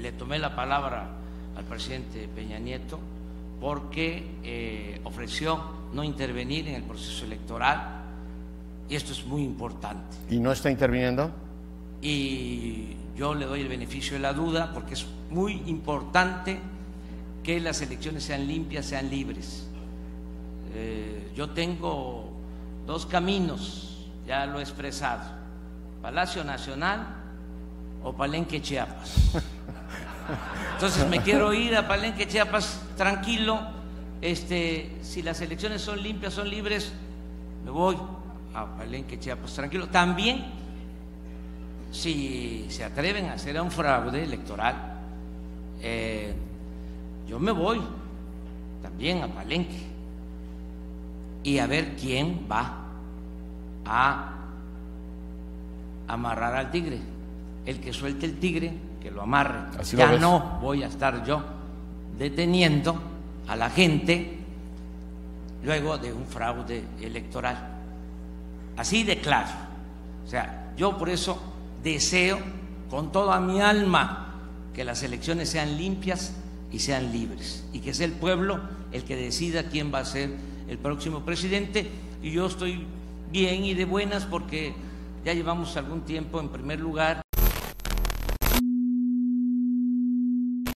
le tomé la palabra al presidente Peña Nieto porque ofreció no intervenir en el proceso electoral, y esto es muy importante. ¿Y no está interviniendo? Y yo le doy el beneficio de la duda porque es muy importante que las elecciones sean limpias, sean libres. Yo tengo dos caminos, ya lo he expresado: Palacio Nacional o Palenque, Chiapas. Entonces me quiero ir a Palenque, Chiapas tranquilo. Si las elecciones son limpias, son libres, me voy a Palenque, Chiapas tranquilo. También, si se atreven a hacer un fraude electoral, yo me voy también a Palenque y a ver quién va a amarrar al tigre. El que suelte el tigre, que lo amarre. Ya no voy a estar yo deteniendo a la gente luego de un fraude electoral. Así de claro. O sea, yo por eso deseo con toda mi alma que las elecciones sean limpias y sean libres, y que sea el pueblo el que decida quién va a ser el próximo presidente. Y yo estoy bien y de buenas porque ya llevamos algún tiempo en primer lugar.